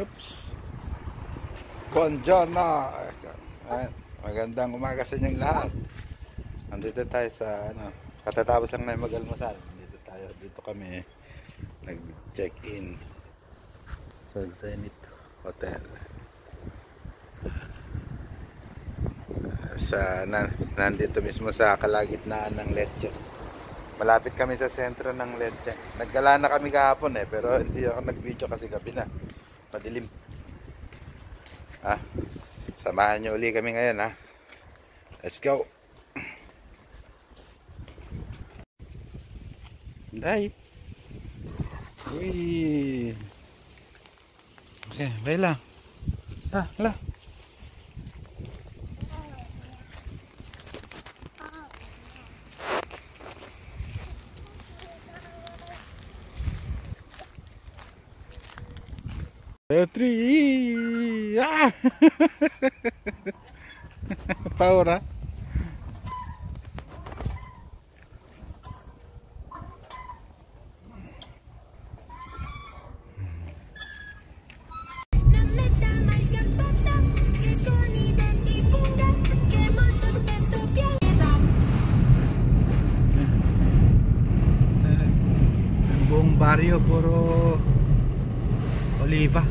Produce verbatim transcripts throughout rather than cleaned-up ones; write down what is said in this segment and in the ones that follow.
Oops. Buongiorno. Eh, magandang umaga sa inyong lahat. Nandito tayo sa ano, katatapos lang na mag-almusal. Dito tayo, dito kami nag-check-in sa Zenith Hotel. Sa na, nandito mismo sa kalagitnaan ng Lecce. Malapit kami sa sentro ng Lecce. Naggala na kami kahapon eh, pero hindi ako nag-video kasi gabi na. Madilim. Ah, samahan nyo uli kami ngayon ha. Let's go. Day. Uy. Okay, baila. Ah, hala. Petri. Ah. Paura. Buong barrio puro oliva.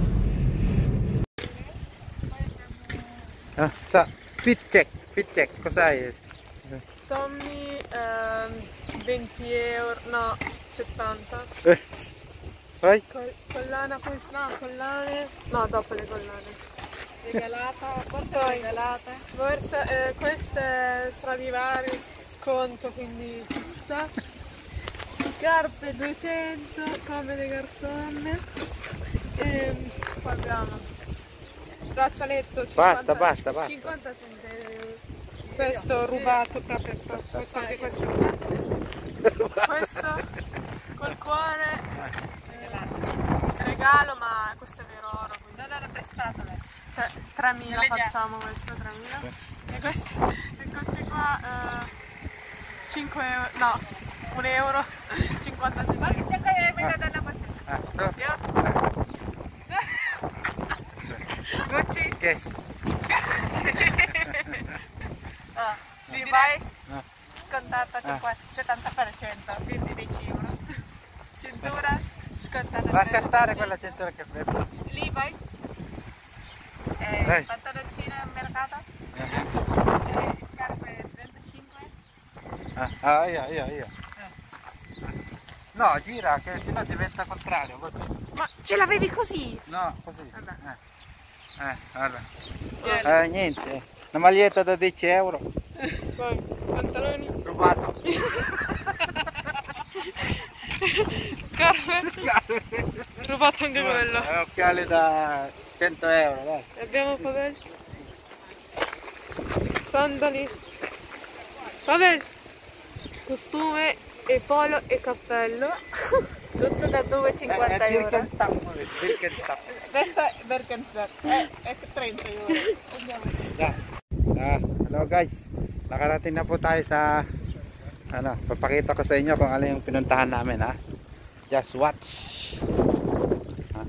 Ah, sa fit check, fit check, cos'hai? Tommy ehm, venti euro, no, settanta. Eh, vai? Col collana questa, no, collane, no, dopo le collane. Regalata, quanto è regalata? Borsa, eh, queste Stradivari, sconto, quindi ci sta. Scarpe duecento, come le garzone. E poi abbiamo braccialetto cinquanta, Basta, basta, basta. cinquanta centesimi. Questo rubato proprio, questo anche questo rubato. Questo col cuore regalo, ma questo è vero oro, quindi non era prestato. tremila facciamo questo, tremila. E questi, e questi qua eh, cinque euro, no, un euro, cinquanta centesimi. Gucci? Yes. Ah, Levi's Ah. scontata Ah. settanta per cento, quindi dieci euro. Cintura scontata. Lascia stare quella cintura che ferma. Levi's, eh, Dai. pantaloncino al mercato, Eh. eh, scarpe trentacinque. Ah, ah, io, io, io. No, gira che sennò diventa contrario. Così. Ma ce l'avevi così? No, così. Vabbè. Eh, eh guarda. Yeah. Eh, niente. Una maglietta da dieci euro. Poi, pantaloni. Rubato. Scarpe. Rubato anche quello. Eh, occhiali da cento euro, dai. E abbiamo Pavel. Sandali. Pavel. Costume e polo e cappello. Tutto da due e cinquanta Eh, euro. Birkenstock, Birkenstock. Questa è Birkenstock. È, è trenta euro. Andiamo. Yeah. Ah, hello guys. Nakarating na po tayo sa ano, papakita ko sa inyo kung ano yung pinuntahan namin ha. Just watch. Ha?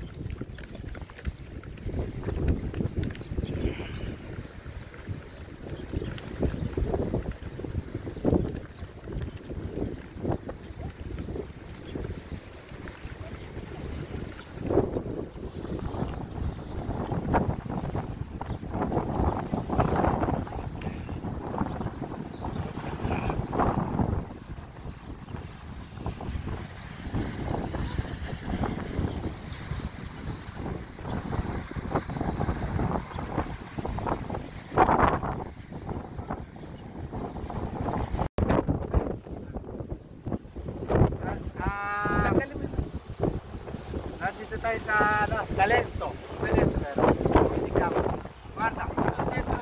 Nandito tayo sa ano, Salento. Salento pero come si chiama? Guarda, Salento.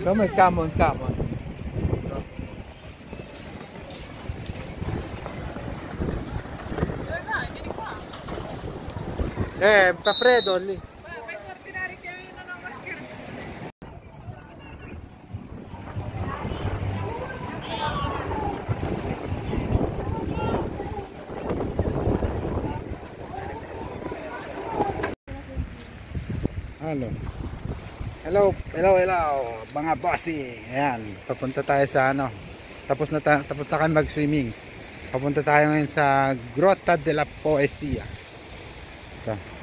Come, come on, come on. Dove vai? Vieni qua. Eh, fa freddo lì. Vai, vai a ordinare che io non ho mascherina. Hello. Hello, hello, hello, mga bossy. Ayan, papunta tayo sa ano. Tapos na ta tapos na kami mag-swimming. Papunta tayo ngayon sa Grotta della Poesia. Ito.